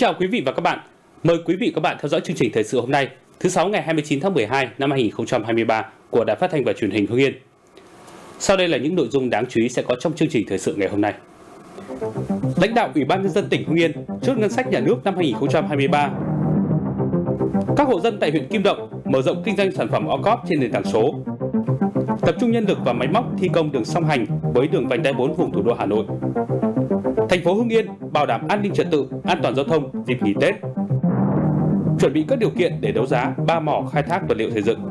chào quý vị và các bạn. Mời quý vị và các bạn theo dõi chương trình thời sự hôm nay, thứ Sáu ngày 29 tháng 12 năm 2023 của Đài Phát thanh và Truyền hình Hưng Yên. Sau đây là những nội dung đáng chú ý sẽ có trong chương trình thời sự ngày hôm nay. Lãnh đạo Ủy ban nhân dân tỉnh Hưng Yên chốt ngân sách nhà nước năm 2023. Các hộ dân tại huyện Kim Động mở rộng kinh doanh sản phẩm OCOP trên nền tảng số. Tập trung nhân lực và máy móc thi công đường song hành với đường vành đai 4 vùng thủ đô Hà Nội. Thành phố Hưng Yên bảo đảm an ninh trật tự, an toàn giao thông dịp nghỉ Tết. Chuẩn bị các điều kiện để đấu giá 3 mỏ khai thác vật liệu xây dựng.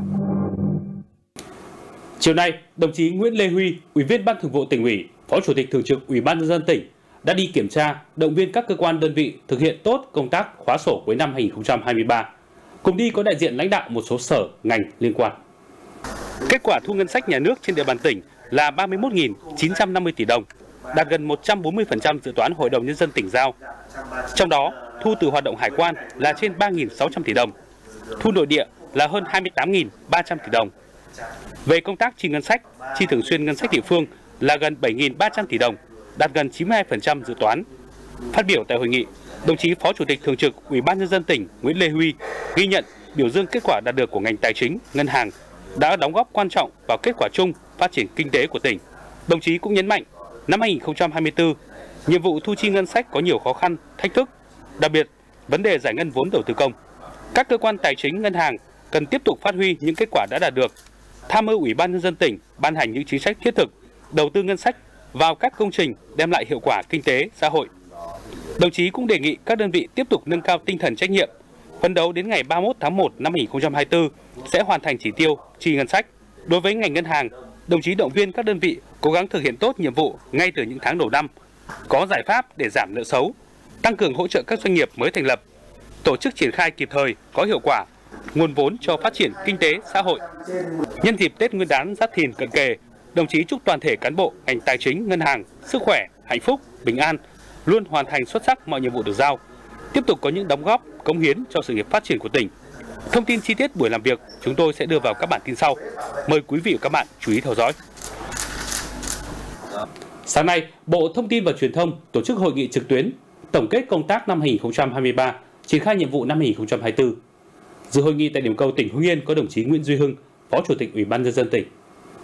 Chiều nay, đồng chí Nguyễn Lê Huy, Ủy viên Ban Thường vụ Tỉnh ủy, Phó Chủ tịch Thường trực Ủy ban nhân dân tỉnh đã đi kiểm tra, động viên các cơ quan đơn vị thực hiện tốt công tác khóa sổ cuối năm 2023. Cùng đi có đại diện lãnh đạo một số sở, ngành liên quan. Kết quả thu ngân sách nhà nước trên địa bàn tỉnh là 31.950 tỷ đồng, đạt gần 140% dự toán Hội đồng Nhân dân tỉnh giao. Trong đó, thu từ hoạt động hải quan là trên 3.600 tỷ đồng, thu nội địa là hơn 28.300 tỷ đồng. Về công tác chi ngân sách, chi thường xuyên ngân sách địa phương là gần 7.300 tỷ đồng, đạt gần 92% dự toán. Phát biểu tại hội nghị, đồng chí Phó Chủ tịch Thường trực Ủy ban nhân dân tỉnh Nguyễn Lê Huy ghi nhận, biểu dương kết quả đạt được của ngành tài chính, ngân hàng đã đóng góp quan trọng vào kết quả chung phát triển kinh tế của tỉnh. Đồng chí cũng nhấn mạnh, năm 2024, nhiệm vụ thu chi ngân sách có nhiều khó khăn, thách thức, đặc biệt vấn đề giải ngân vốn đầu tư công. Các cơ quan tài chính, ngân hàng cần tiếp tục phát huy những kết quả đã đạt được, tham mưu Ủy ban nhân dân tỉnh ban hành những chính sách thiết thực, đầu tư ngân sách vào các công trình đem lại hiệu quả kinh tế, xã hội. Đồng chí cũng đề nghị các đơn vị tiếp tục nâng cao tinh thần trách nhiệm, phấn đấu đến ngày 31 tháng 1 năm 2024 sẽ hoàn thành chỉ tiêu chi ngân sách. Đối với ngành ngân hàng, đồng chí động viên các đơn vị cố gắng thực hiện tốt nhiệm vụ ngay từ những tháng đầu năm, có giải pháp để giảm nợ xấu, tăng cường hỗ trợ các doanh nghiệp mới thành lập, tổ chức triển khai kịp thời, có hiệu quả nguồn vốn cho phát triển kinh tế xã hội. Nhân dịp Tết Nguyên đán Giáp Thìn cận kề, đồng chí chúc toàn thể cán bộ ngành tài chính, ngân hàng sức khỏe, hạnh phúc, bình an, luôn hoàn thành xuất sắc mọi nhiệm vụ được giao, tiếp tục có những đóng góp, cống hiến cho sự nghiệp phát triển của tỉnh. Thông tin chi tiết buổi làm việc chúng tôi sẽ đưa vào các bản tin sau. Mời quý vị và các bạn chú ý theo dõi. Sáng nay, Bộ Thông tin và Truyền thông tổ chức hội nghị trực tuyến tổng kết công tác năm 2023, triển khai nhiệm vụ năm 2024. Dự hội nghị tại điểm cầu tỉnh Hưng Yên có đồng chí Nguyễn Duy Hưng, Phó Chủ tịch Ủy ban nhân dân tỉnh.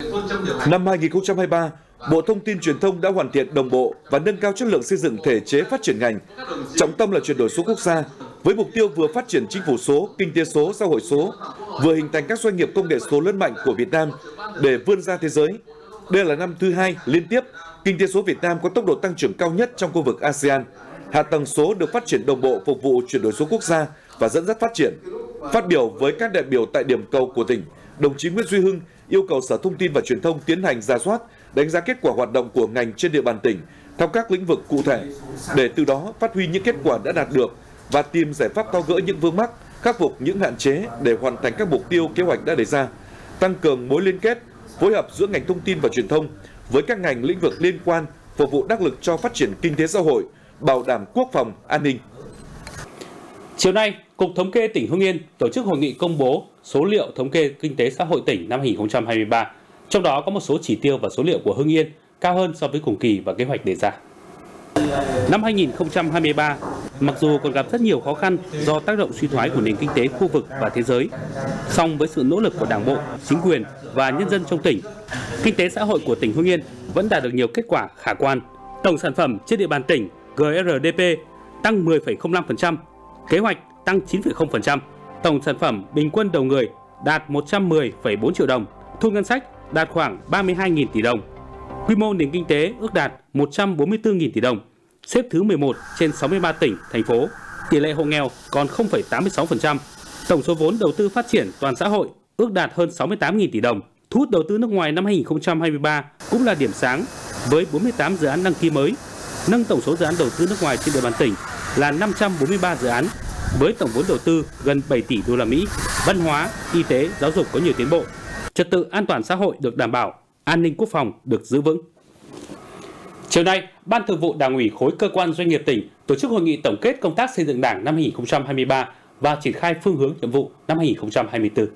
Năm 2023, Bộ Thông tin Truyền thông đã hoàn thiện đồng bộ và nâng cao chất lượng xây dựng thể chế phát triển ngành. Trọng tâm là chuyển đổi số quốc gia, với mục tiêu vừa phát triển chính phủ số, kinh tế số, xã hội số, vừa hình thành các doanh nghiệp công nghệ số lớn mạnh của Việt Nam để vươn ra thế giới. Đây là năm thứ 2 liên tiếp, kinh tế số Việt Nam có tốc độ tăng trưởng cao nhất trong khu vực ASEAN. Hạ tầng số được phát triển đồng bộ phục vụ chuyển đổi số quốc gia và dẫn dắt phát triển. Phát biểu với các đại biểu tại điểm cầu của tỉnh, đồng chí Nguyễn Duy Hưng yêu cầu Sở Thông tin và Truyền thông tiến hành rà soát, đánh giá kết quả hoạt động của ngành trên địa bàn tỉnh theo các lĩnh vực cụ thể, để từ đó phát huy những kết quả đã đạt được và tìm giải pháp tháo gỡ những vướng mắc, khắc phục những hạn chế để hoàn thành các mục tiêu kế hoạch đã đề ra, tăng cường mối liên kết, phối hợp giữa ngành thông tin và truyền thông với các ngành lĩnh vực liên quan, phục vụ đắc lực cho phát triển kinh tế xã hội, bảo đảm quốc phòng, an ninh. Chiều nay, Cục Thống kê tỉnh Hưng Yên tổ chức hội nghị công bố số liệu thống kê kinh tế xã hội tỉnh năm 2023. Trong đó có một số chỉ tiêu và số liệu của Hưng Yên cao hơn so với cùng kỳ và kế hoạch đề ra. Năm 2023, mặc dù còn gặp rất nhiều khó khăn do tác động suy thoái của nền kinh tế khu vực và thế giới, song với sự nỗ lực của Đảng bộ, chính quyền và nhân dân trong tỉnh, kinh tế xã hội của tỉnh Hưng Yên vẫn đạt được nhiều kết quả khả quan. Tổng sản phẩm trên địa bàn tỉnh GRDP tăng 10,05%, kế hoạch tăng 9,0%, tổng sản phẩm bình quân đầu người đạt 110,4 triệu đồng, thu ngân sách đạt khoảng 32.000 tỷ đồng. Quy mô nền kinh tế ước đạt 144.000 tỷ đồng, xếp thứ 11 trên 63 tỉnh, thành phố. Tỷ lệ hộ nghèo còn 0,86%. Tổng số vốn đầu tư phát triển toàn xã hội ước đạt hơn 68.000 tỷ đồng. Thu hút đầu tư nước ngoài năm 2023 cũng là điểm sáng với 48 dự án đăng ký mới, nâng tổng số dự án đầu tư nước ngoài trên địa bàn tỉnh là 543 dự án với tổng vốn đầu tư gần 7 tỷ đô la Mỹ. Văn hóa, y tế, giáo dục có nhiều tiến bộ. Trật tự an toàn xã hội được đảm bảo, an ninh quốc phòng được giữ vững. Chiều nay, Ban Thường vụ Đảng ủy khối cơ quan doanh nghiệp tỉnh tổ chức hội nghị tổng kết công tác xây dựng Đảng năm 2023 và triển khai phương hướng nhiệm vụ năm 2024.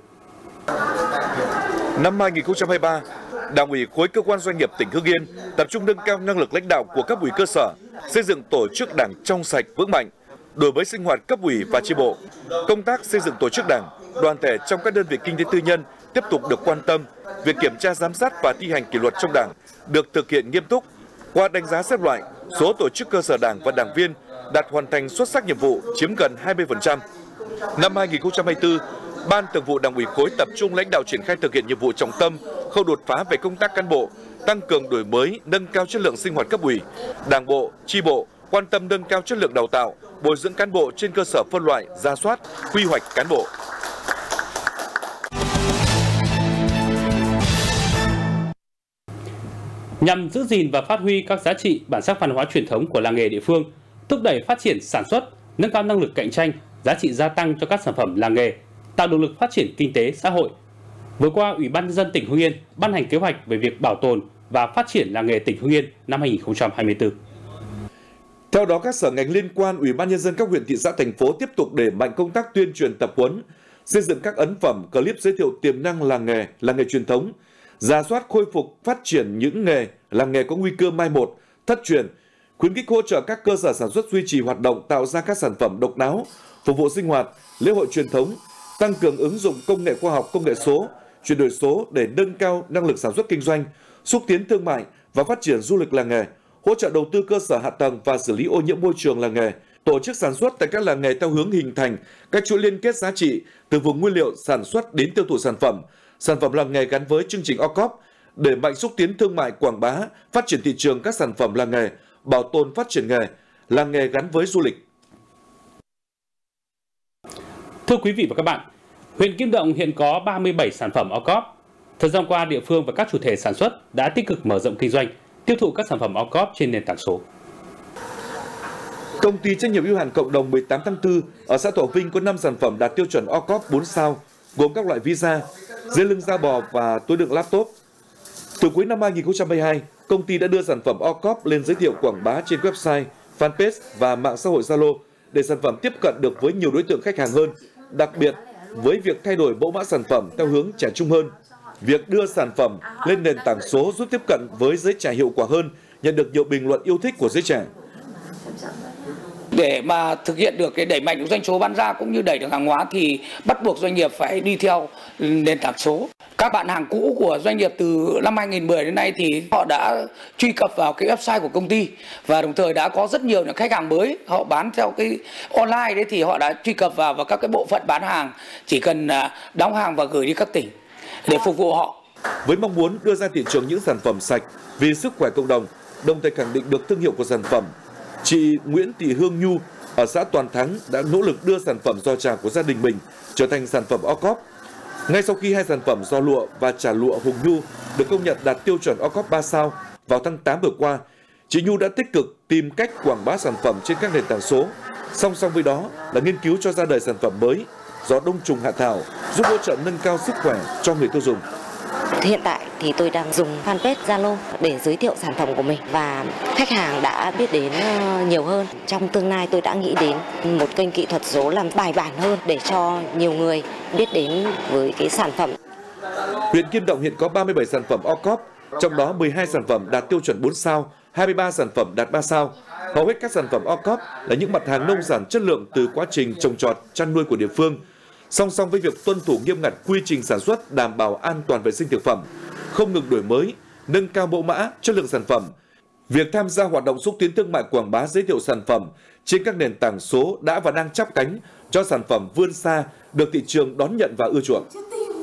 Năm 2023, Đảng ủy khối cơ quan doanh nghiệp tỉnh Hưng Yên tập trung nâng cao năng lực lãnh đạo của cấp ủy cơ sở, xây dựng tổ chức Đảng trong sạch vững mạnh, đổi mới sinh hoạt cấp ủy và chi bộ. Công tác xây dựng tổ chức đảng, đoàn thể trong các đơn vị kinh tế tư nhân tiếp tục được quan tâm. Việc kiểm tra giám sát và thi hành kỷ luật trong Đảng được thực hiện nghiêm túc. Qua đánh giá xếp loại, số tổ chức cơ sở Đảng và đảng viên đạt hoàn thành xuất sắc nhiệm vụ chiếm gần 20%. Năm 2024, Ban Thường vụ Đảng ủy khối tập trung lãnh đạo triển khai thực hiện nhiệm vụ trọng tâm, khâu đột phá về công tác cán bộ, tăng cường đổi mới, nâng cao chất lượng sinh hoạt cấp ủy. Đảng bộ, chi bộ quan tâm nâng cao chất lượng đào tạo, bồi dưỡng cán bộ trên cơ sở phân loại, rà soát, quy hoạch cán bộ. Nhằm giữ gìn và phát huy các giá trị bản sắc văn hóa truyền thống của làng nghề địa phương, thúc đẩy phát triển sản xuất, nâng cao năng lực cạnh tranh, giá trị gia tăng cho các sản phẩm làng nghề, tạo động lực phát triển kinh tế xã hội. Vừa qua, Ủy ban nhân dân tỉnh Hưng Yên ban hành kế hoạch về việc bảo tồn và phát triển làng nghề tỉnh Hưng Yên năm 2024. Theo đó, các sở ngành liên quan, Ủy ban nhân dân các huyện, thị xã, thành phố tiếp tục đẩy mạnh công tác tuyên truyền tập huấn, xây dựng các ấn phẩm, clip giới thiệu tiềm năng làng nghề truyền thống, rà soát khôi phục phát triển những làng nghề có nguy cơ mai một, thất truyền, khuyến khích hỗ trợ các cơ sở sản xuất duy trì hoạt động, tạo ra các sản phẩm độc đáo, phục vụ sinh hoạt, lễ hội truyền thống, tăng cường ứng dụng công nghệ khoa học, công nghệ số, chuyển đổi số để nâng cao năng lực sản xuất kinh doanh, xúc tiến thương mại và phát triển du lịch làng nghề, hỗ trợ đầu tư cơ sở hạ tầng và xử lý ô nhiễm môi trường làng nghề, tổ chức sản xuất tại các làng nghề theo hướng hình thành các chuỗi liên kết giá trị từ vùng nguyên liệu sản xuất đến tiêu thụ sản phẩm làng nghề gắn với chương trình OCOP, đẩy mạnh xúc tiến thương mại, quảng bá, phát triển thị trường các sản phẩm làng nghề, bảo tồn phát triển làng nghề gắn với du lịch. Thưa quý vị và các bạn, huyện Kim Động hiện có 37 sản phẩm OCOP. Thời gian qua, địa phương và các chủ thể sản xuất đã tích cực mở rộng kinh doanh, tiêu thụ các sản phẩm OCOP trên nền tảng số. Công ty trách nhiệm hữu hạn Cộng đồng 18 tháng 4 ở xã Thọ Vinh có 5 sản phẩm đạt tiêu chuẩn OCOP 4 sao, gồm các loại visa, dây lưng da bò và túi đựng laptop. Từ cuối năm 2022, công ty đã đưa sản phẩm OCOP lên giới thiệu quảng bá trên website, fanpage và mạng xã hội Zalo để sản phẩm tiếp cận được với nhiều đối tượng khách hàng hơn. Đặc biệt, với việc thay đổi mẫu mã sản phẩm theo hướng trẻ trung hơn, việc đưa sản phẩm lên nền tảng số giúp tiếp cận với giới trẻ hiệu quả hơn, nhận được nhiều bình luận yêu thích của giới trẻ. Để mà thực hiện được cái đẩy mạnh được doanh số bán ra cũng như đẩy được hàng hóa thì bắt buộc doanh nghiệp phải đi theo nền tảng số. Các bạn hàng cũ của doanh nghiệp từ năm 2010 đến nay thì họ đã truy cập vào cái website của công ty và đồng thời đã có rất nhiều những khách hàng mới họ bán theo cái online đấy thì họ đã truy cập vào các cái bộ phận bán hàng, chỉ cần đóng hàng và gửi đi các tỉnh để phục vụ họ. Với mong muốn đưa ra thị trường những sản phẩm sạch vì sức khỏe cộng đồng, đồng thời khẳng định được thương hiệu của sản phẩm, chị Nguyễn Thị Hương Nhu ở xã Toàn Thắng đã nỗ lực đưa sản phẩm giò trà của gia đình mình trở thành sản phẩm OCOP. Ngay sau khi hai sản phẩm giò lụa và chả lụa Hùng Nhu được công nhận đạt tiêu chuẩn OCOP 3 sao vào tháng 8 vừa qua, chị Nhu đã tích cực tìm cách quảng bá sản phẩm trên các nền tảng số. Song song với đó là nghiên cứu cho ra đời sản phẩm mới giò đông trùng hạ thảo, giúp hỗ trợ nâng cao sức khỏe cho người tiêu dùng. Hiện tại thì tôi đang dùng fanpage Zalo để giới thiệu sản phẩm của mình và khách hàng đã biết đến nhiều hơn. Trong tương lai tôi đã nghĩ đến một kênh kỹ thuật số làm bài bản hơn để cho nhiều người biết đến với cái sản phẩm. Huyện Kim Động hiện có 37 sản phẩm OCOP, trong đó 12 sản phẩm đạt tiêu chuẩn 4 sao, 23 sản phẩm đạt 3 sao. Hầu hết các sản phẩm OCOP là những mặt hàng nông sản chất lượng từ quá trình trồng trọt, chăn nuôi của địa phương. Song song với việc tuân thủ nghiêm ngặt quy trình sản xuất đảm bảo an toàn vệ sinh thực phẩm, không ngừng đổi mới, nâng cao mẫu mã, chất lượng sản phẩm, việc tham gia hoạt động xúc tiến thương mại quảng bá giới thiệu sản phẩm trên các nền tảng số đã và đang chắp cánh cho sản phẩm vươn xa, được thị trường đón nhận và ưa chuộng.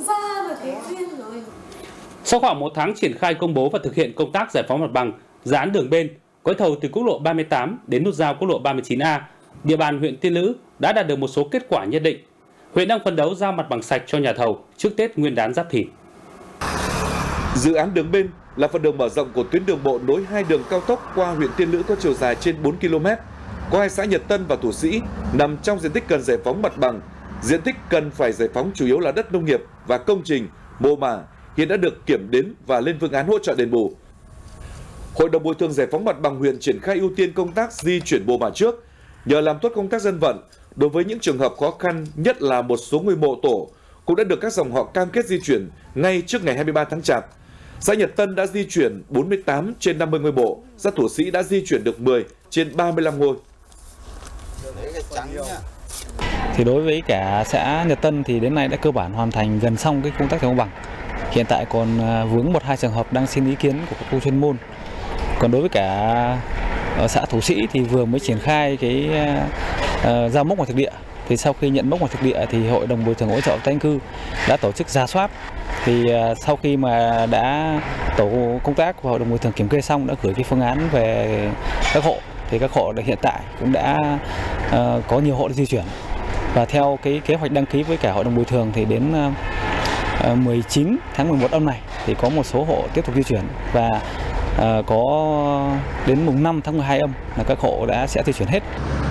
Sau khoảng 1 tháng triển khai công bố và thực hiện công tác giải phóng mặt bằng, dự án đường bên, gói thầu từ quốc lộ 38 đến nút giao quốc lộ 39A, địa bàn huyện Tiên Lữ đã đạt được một số kết quả nhất định. Huyện đang phấn đấu giao mặt bằng sạch cho nhà thầu trước Tết Nguyên đán Giáp Thìn. Dự án đường bên là phần đầu mở rộng của tuyến đường bộ nối hai đường cao tốc qua huyện Tiên Lữ có chiều dài trên 4 km, có hai xã Nhật Tân và Thủ Sĩ nằm trong diện tích cần giải phóng mặt bằng. Diện tích cần phải giải phóng chủ yếu là đất nông nghiệp và công trình, mồ mả hiện đã được kiểm đếm và lên phương án hỗ trợ đền bù. Hội đồng bồi thường giải phóng mặt bằng huyện triển khai ưu tiên công tác di chuyển mồ mả trước, nhờ làm tốt công tác dân vận. Đối với những trường hợp khó khăn, nhất là một số ngôi mộ tổ, cũng đã được các dòng họ cam kết di chuyển ngay trước ngày 23 tháng Chạp. Xã Nhật Tân đã di chuyển 48 trên 50 ngôi mộ, xã Thủ Sĩ đã di chuyển được 10 trên 35 ngôi. Thì đối với cả xã Nhật Tân thì đến nay đã cơ bản hoàn thành gần xong cái công tác giải phóng bằng. Hiện tại còn vướng 1-2 trường hợp đang xin ý kiến của các khu chuyên môn. Còn đối với cả ở xã Thủ Sĩ thì vừa mới triển khai cái giao mốc ngoài thực địa. Thì sau khi nhận mốc ngoài thực địa thì Hội đồng Bồi thường hỗ trợ tái định cư đã tổ chức rà soát. Thì sau khi mà đã tổ công tác và Hội đồng Bồi thường kiểm kê xong đã gửi cái phương án về các hộ. Thì các hộ hiện tại cũng đã có nhiều hộ di chuyển. Và theo cái kế hoạch đăng ký với cả Hội đồng Bồi thường thì đến 19 tháng 11 âm này thì có một số hộ tiếp tục di chuyển và có đến mùng 5 tháng 12 âm là các hộ sẽ di chuyển hết.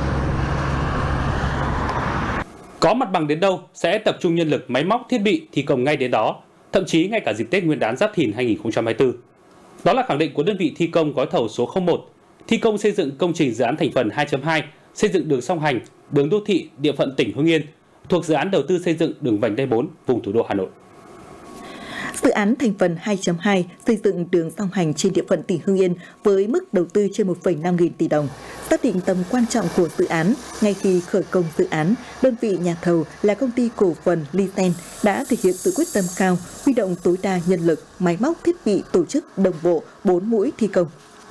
Có mặt bằng đến đâu sẽ tập trung nhân lực, máy móc, thiết bị thi công ngay đến đó, thậm chí ngay cả dịp Tết Nguyên đán Giáp Thìn 2024. Đó là khẳng định của đơn vị thi công gói thầu số 01, thi công xây dựng công trình dự án thành phần 2.2, xây dựng đường song hành, đường đô thị địa phận tỉnh Hưng Yên, thuộc dự án đầu tư xây dựng đường vành đai 4 vùng thủ đô Hà Nội. Dự án thành phần 2.2 xây dựng đường song hành trên địa phận tỉnh Hưng Yên với mức đầu tư trên 1,5 nghìn tỷ đồng. Xác định tầm quan trọng của dự án, ngay khi khởi công dự án, đơn vị nhà thầu là công ty cổ phần Lisen đã thể hiện sự quyết tâm cao, huy động tối đa nhân lực, máy móc, thiết bị, tổ chức đồng bộ 4 mũi thi công.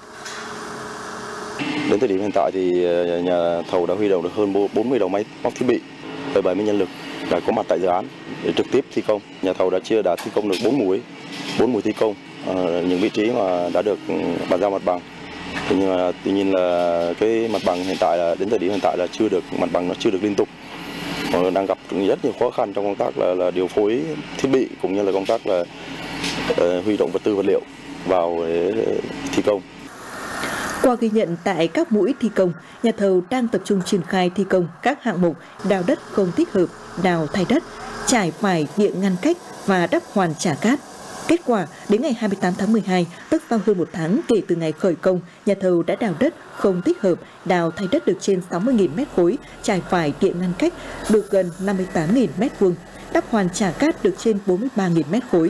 Đến thời điểm hiện tại thì nhà thầu đã huy động được hơn 40 đầu máy móc thiết bị với 70 nhân lực đã có mặt tại dự án để trực tiếp thi công. Nhà thầu đã thi công được 4 mũi thi công, những vị trí mà đã được bàn giao mặt bằng. Tuy nhiên là cái mặt bằng hiện tại là đến thời điểm hiện tại là mặt bằng nó chưa được liên tục, đang gặp rất nhiều khó khăn trong công tác là điều phối thiết bị cũng như là công tác là huy động vật tư vật liệu vào để thi công. Qua ghi nhận tại các mũi thi công, nhà thầu đang tập trung triển khai thi công các hạng mục đào đất không thích hợp, đào thay đất, trải phải địa ngăn cách và đắp hoàn trả cát. Kết quả, đến ngày 28 tháng 12, tức sau hơn 1 tháng kể từ ngày khởi công, nhà thầu đã đào đất không thích hợp, đào thay đất được trên 60.000 mét khối, trải phải địa ngăn cách được gần 58.000 mét vuông, đắp hoàn trả cát được trên 43.000 mét khối.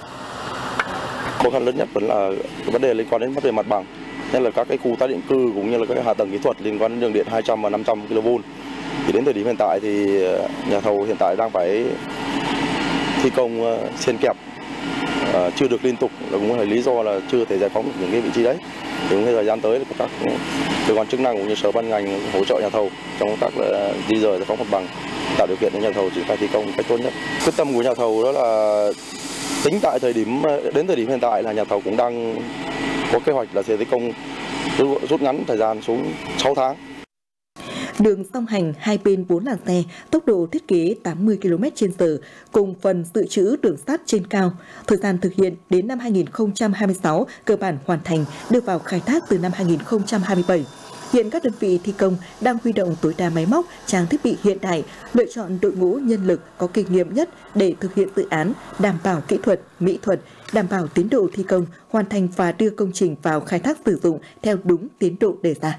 Khó khăn lớn nhất vẫn là vấn đề liên quan đến vấn đề mặt bằng, nhất là các cái khu tái định cư cũng như là các hạ tầng kỹ thuật liên quan đến đường điện 200 và 500 kV. Thì đến thời điểm hiện tại thì nhà thầu hiện tại đang phải thi công xen kẹp, chưa được liên tục, là cũng là lý do là chưa thể giải phóng được những cái vị trí đấy. Thì trong thời gian tới các cơ quan chức năng cũng như sở ban ngành hỗ trợ nhà thầu trong công tác là di dời giải phóng mặt bằng, tạo điều kiện cho nhà thầu triển khai thi công một cách tốt nhất. Quyết tâm của nhà thầu đó là tính đến thời điểm hiện tại là nhà thầu cũng đang có kế hoạch là sẽ thi công rút ngắn thời gian xuống 6 tháng. Đường song hành hai bên 4 làn xe, tốc độ thiết kế 80 km/h cùng phần dự trữ đường sắt trên cao. Thời gian thực hiện đến năm 2026 cơ bản hoàn thành, đưa vào khai thác từ năm 2027. Hiện các đơn vị thi công đang huy động tối đa máy móc, trang thiết bị hiện đại, lựa chọn đội ngũ nhân lực có kinh nghiệm nhất để thực hiện dự án, đảm bảo kỹ thuật, mỹ thuật, đảm bảo tiến độ thi công, hoàn thành và đưa công trình vào khai thác sử dụng theo đúng tiến độ đề ra.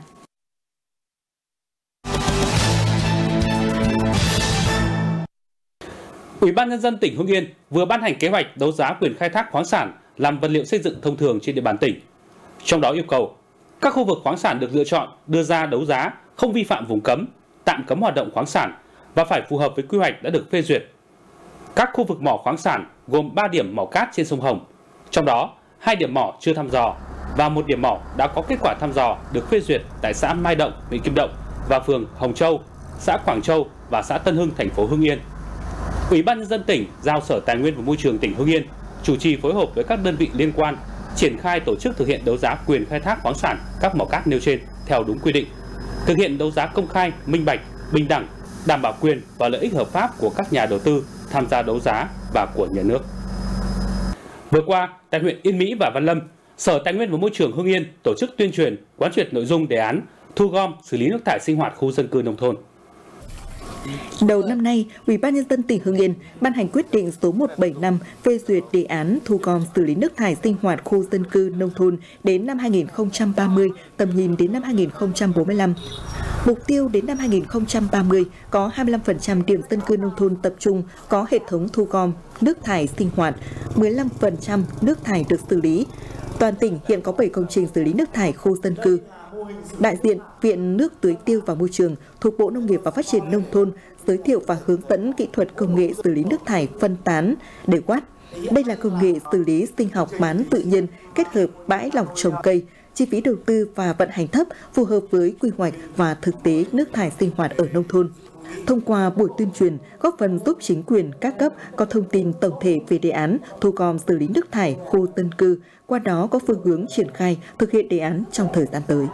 Ủy ban Nhân dân tỉnh Hưng Yên vừa ban hành kế hoạch đấu giá quyền khai thác khoáng sản làm vật liệu xây dựng thông thường trên địa bàn tỉnh. Trong đó yêu cầu các khu vực khoáng sản được lựa chọn đưa ra đấu giá không vi phạm vùng cấm, tạm cấm hoạt động khoáng sản và phải phù hợp với quy hoạch đã được phê duyệt. Các khu vực mỏ khoáng sản gồm 3 điểm mỏ cát trên sông Hồng, trong đó 2 điểm mỏ chưa thăm dò và 1 điểm mỏ đã có kết quả thăm dò được phê duyệt tại xã Mai Động, huyện Kim Động và phường Hồng Châu, xã Quảng Châu và xã Tân Hưng, thành phố Hưng Yên. Ủy ban Nhân dân tỉnh giao Sở Tài nguyên và Môi trường tỉnh Hưng Yên chủ trì phối hợp với các đơn vị liên quan triển khai tổ chức thực hiện đấu giá quyền khai thác khoáng sản các mỏ cát nêu trên theo đúng quy định, thực hiện đấu giá công khai, minh bạch, bình đẳng, đảm bảo quyền và lợi ích hợp pháp của các nhà đầu tư tham gia đấu giá và của nhà nước. Vừa qua, tại huyện Yên Mỹ và Văn Lâm, Sở Tài nguyên và Môi trường Hưng Yên tổ chức tuyên truyền, quán triệt nội dung đề án thu gom xử lý nước thải sinh hoạt khu dân cư nông thôn. Đầu năm nay, Ủy ban Nhân dân tỉnh Hưng Yên ban hành quyết định số 175 phê duyệt đề án thu gom xử lý nước thải sinh hoạt khu dân cư nông thôn đến năm 2030, tầm nhìn đến năm 2045. Mục tiêu đến năm 2030 có 25% điểm dân cư nông thôn tập trung có hệ thống thu gom nước thải sinh hoạt, 15% nước thải được xử lý. Toàn tỉnh hiện có 7 công trình xử lý nước thải khu dân cư. Đại diện Viện Nước Tưới Tiêu và Môi trường thuộc Bộ Nông nghiệp và Phát triển Nông thôn giới thiệu và hướng dẫn kỹ thuật công nghệ xử lý nước thải phân tán để quát. Đây là công nghệ xử lý sinh học bán tự nhiên kết hợp bãi lọc trồng cây, chi phí đầu tư và vận hành thấp, phù hợp với quy hoạch và thực tế nước thải sinh hoạt ở nông thôn. Thông qua buổi tuyên truyền, góp phần giúp chính quyền các cấp có thông tin tổng thể về đề án thu gom xử lý nước thải khu dân cư, qua đó có phương hướng triển khai thực hiện đề án trong thời gian tới.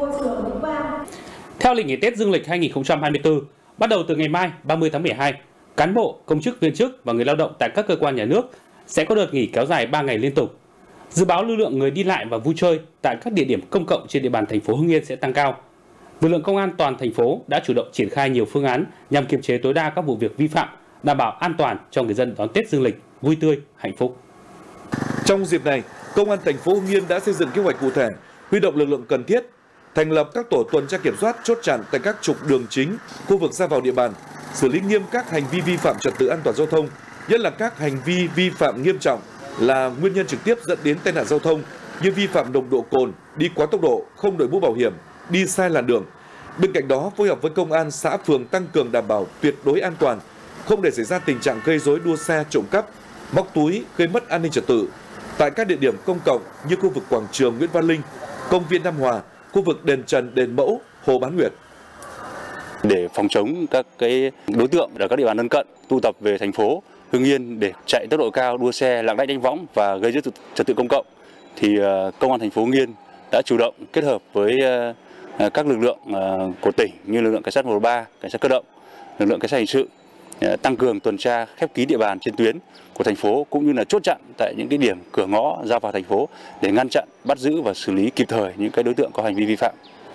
Theo lịch nghỉ Tết Dương lịch 2024, bắt đầu từ ngày mai 30 tháng 12, cán bộ, công chức, viên chức và người lao động tại các cơ quan nhà nước sẽ có đợt nghỉ kéo dài 3 ngày liên tục. Dự báo lưu lượng người đi lại và vui chơi tại các địa điểm công cộng trên địa bàn thành phố Hưng Yên sẽ tăng cao. Lực lượng công an toàn thành phố đã chủ động triển khai nhiều phương án nhằm kiềm chế tối đa các vụ việc vi phạm, đảm bảo an toàn cho người dân đón Tết Dương lịch vui tươi, hạnh phúc. Trong dịp này, Công an thành phố Hưng Yên đã xây dựng kế hoạch cụ thể, huy động lực lượng cần thiết, thành lập các tổ tuần tra kiểm soát chốt chặn tại các trục đường chính, khu vực ra vào địa bàn, xử lý nghiêm các hành vi vi phạm trật tự an toàn giao thông, nhất là các hành vi vi phạm nghiêm trọng là nguyên nhân trực tiếp dẫn đến tai nạn giao thông như vi phạm nồng độ cồn, đi quá tốc độ, không đội mũ bảo hiểm, đi sai làn đường. Bên cạnh đó, phối hợp với công an xã phường tăng cường đảm bảo tuyệt đối an toàn, không để xảy ra tình trạng gây rối đua xe, trộm cắp, móc túi, gây mất an ninh trật tự tại các địa điểm công cộng như khu vực quảng trường Nguyễn Văn Linh, công viên Nam Hòa, khu vực đền Trần, đền Mẫu, Hồ Bán Nguyệt. Để phòng chống các đối tượng ở các địa bàn lân cận tụ tập về thành phố Hưng Yên để chạy tốc độ cao, đua xe, lạng lách đánh võng và gây dối trật tự công cộng, thì Công an thành phố Hưng Yên đã chủ động kết hợp với các lực lượng của tỉnh như lực lượng cảnh sát 113, cảnh sát cơ động, lực lượng cảnh sát hình sự tăng cường tuần tra khép kín địa bàn trên tuyến của thành phố, cũng như là chốt chặn tại những cái điểm cửa ngõ ra vào thành phố để ngăn chặn, bắt giữ và xử lý kịp thời những cái đối tượng có hành vi vi phạm.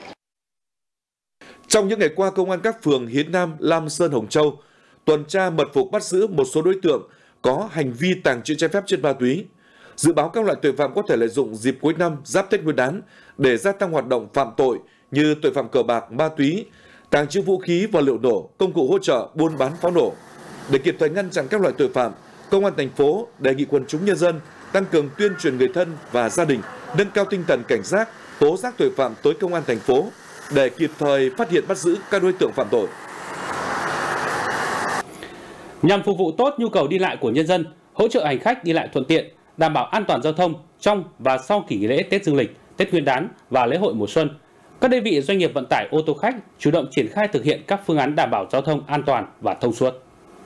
Trong những ngày qua, công an các phường Hiến Nam, Lam Sơn, Hồng Châu tuần tra mật phục bắt giữ một số đối tượng có hành vi tàng trữ trái phép chất ma túy. Dự báo các loại tội phạm có thể lợi dụng dịp cuối năm, giáp Tết Nguyên đán để gia tăng hoạt động phạm tội như tội phạm cờ bạc, ma túy, tàng trữ vũ khí và liệu nổ, công cụ hỗ trợ, buôn bán pháo nổ. Để kịp thời ngăn chặn các loại tội phạm, Công an thành phố đề nghị quần chúng nhân dân tăng cường tuyên truyền người thân và gia đình nâng cao tinh thần cảnh giác, tố giác tội phạm tới Công an thành phố để kịp thời phát hiện bắt giữ các đối tượng phạm tội. Nhằm phục vụ tốt nhu cầu đi lại của nhân dân, hỗ trợ hành khách đi lại thuận tiện, đảm bảo an toàn giao thông trong và sau kỳ nghỉ lễ Tết Dương lịch, Tết Nguyên đán và lễ hội mùa xuân, các đơn vị doanh nghiệp vận tải ô tô khách chủ động triển khai thực hiện các phương án đảm bảo giao thông an toàn và thông suốt.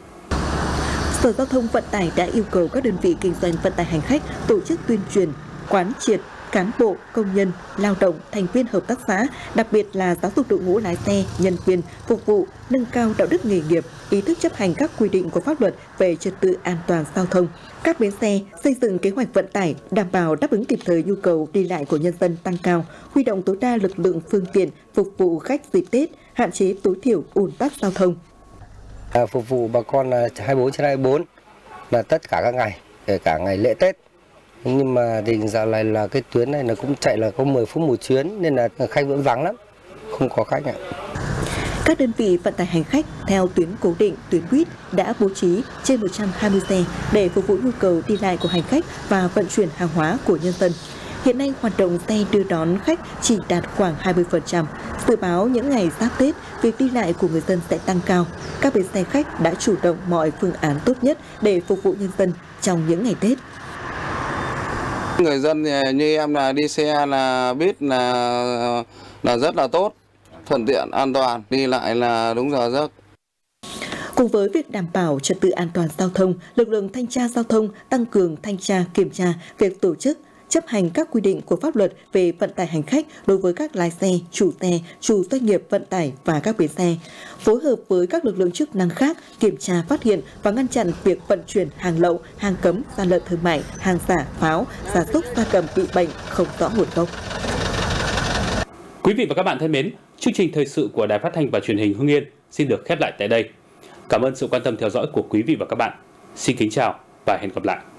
Sở Giao thông Vận tải đã yêu cầu các đơn vị kinh doanh vận tải hành khách tổ chức tuyên truyền, quán triệt cán bộ, công nhân, lao động, thành viên hợp tác xã, đặc biệt là giáo dục đội ngũ lái xe, nhân viên, phục vụ, nâng cao đạo đức nghề nghiệp, ý thức chấp hành các quy định của pháp luật về trật tự an toàn giao thông. Các bến xe xây dựng kế hoạch vận tải đảm bảo đáp ứng kịp thời nhu cầu đi lại của nhân dân tăng cao, huy động tối đa lực lượng phương tiện phục vụ khách dịp Tết, hạn chế tối thiểu ùn tắc giao thông. Phục vụ bà con là 24/24 là tất cả các ngày, kể cả ngày lễ Tết. Nhưng mà thì dạo này là cái tuyến này nó cũng chạy là có 10 phút một chuyến nên là khách vẫn vắng lắm, không có khách ạ. Các đơn vị vận tải hành khách theo tuyến cố định, tuyến buýt đã bố trí trên 120 xe để phục vụ nhu cầu đi lại của hành khách và vận chuyển hàng hóa của nhân dân. Hiện nay hoạt động xe đưa đón khách chỉ đạt khoảng 20%. Dự báo những ngày giáp Tết, việc đi lại của người dân sẽ tăng cao. Các bến xe khách đã chủ động mọi phương án tốt nhất để phục vụ nhân dân trong những ngày Tết. Người dân như em là đi xe là biết là rất là tốt, thuận tiện, an toàn, đi lại là đúng giờ giấc. Cùng với việc đảm bảo trật tự an toàn giao thông, lực lượng thanh tra giao thông tăng cường thanh tra kiểm tra việc tổ chức chấp hành các quy định của pháp luật về vận tải hành khách đối với các lái xe, chủ doanh nghiệp vận tải và các bến xe, phối hợp với các lực lượng chức năng khác kiểm tra, phát hiện và ngăn chặn việc vận chuyển hàng lậu, hàng cấm, gian lận thương mại, hàng giả, pháo, gia súc, gia cầm bị bệnh không rõ nguồn gốc. Quý vị và các bạn thân mến, chương trình thời sự của Đài Phát thanh và Truyền hình Hưng Yên xin được khép lại tại đây. Cảm ơn sự quan tâm theo dõi của quý vị và các bạn. Xin kính chào và hẹn gặp lại.